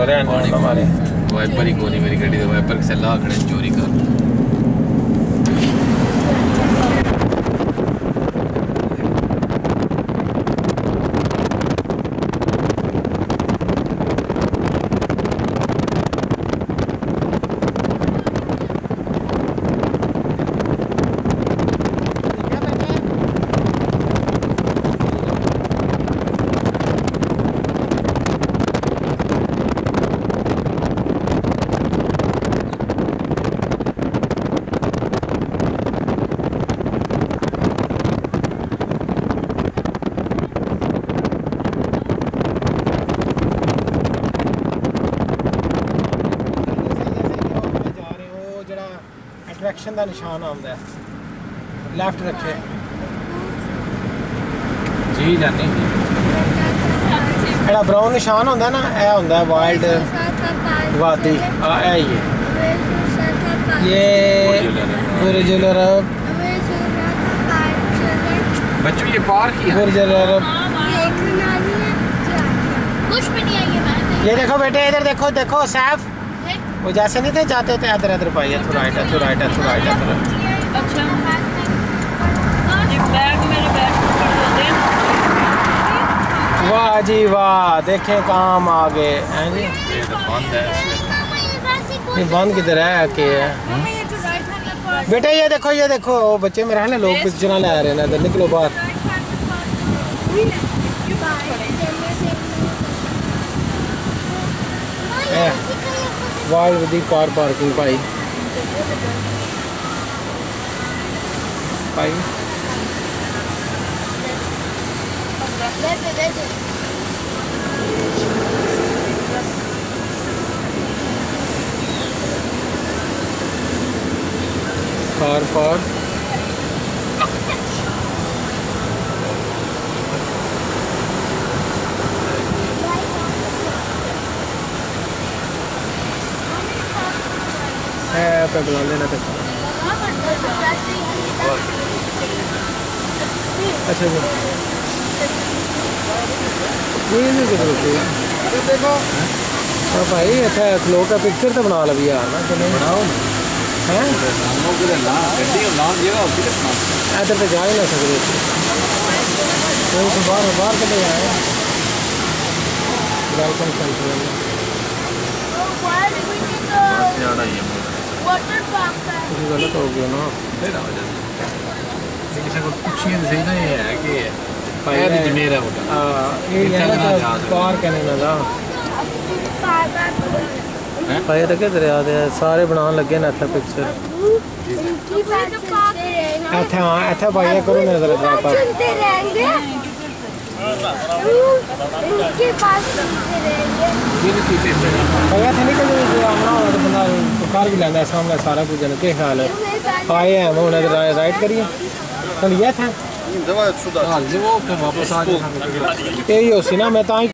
हमारे वाइपर ही कोनी मेरी गड्डी दे वाइपर से ला खड़े चोरी कर अट्रैक्शन का निशान आता है लैफ्ट रखे जी जानी एड़ा ब्राउन निशान होंदा ना ए होंदा वाइल्ड वादी ये बुर्ज अल अरब बच्चों ये पार्क ही है बुर्ज अल अरब कुछ भी नहीं है ये देखो बेटे इधर देखो देखो सैफ वो जैसे नहीं थे जाते थे इधर इधर पाइए थोड़ा राइट है थोड़ा राइट है थोड़ा राइट है अच्छा ये बैग मेरे बैग में पड़ जाते हैं। वाह जी वाह देखें काम आ गए हैं जी ये तो बंद है इसमें ये बंद किधर है के है बेटे ये देखो वो बच्चे मेरे हैं ना लोग पिक्चर ले आ रहे हैं इधर निकलो बाहर वाइल्ड विद कार पार्किंग भाई कार पार्क पे बुला लेना तो अच्छा जी ये नहीं किधर होती है देखो हाँ भाई अच्छा लोग का पिक्चर तो बना ली यार ना चलो बनाओ हैं नामों के ना गड्डी और नाम जगह होती है ना इधर तो जा ही ना सकते कोई तो बाहर चले आए वेलकम सेंटर गलत हो गया ना किसी को पूछिए तो सही ना ये है कि ये जमेर है वो ये पार्क है ना दा भाई तो किधर आते हैं सारे बनाने लगे ना इतना पिक्चर अच्छा हाँ अच्छा भाई करो ना जरा ड्राप चलते रहेंगे उनके पास चलते रहेंगे भैया थे निकल जो आना होगा तो बंदा कार भी लेना है सामने सारा कुछ जन के ख्याल है आए हैं हम उन्हें राइट करिए तो लिया था वापस आ जाए यही हो सी ना मैं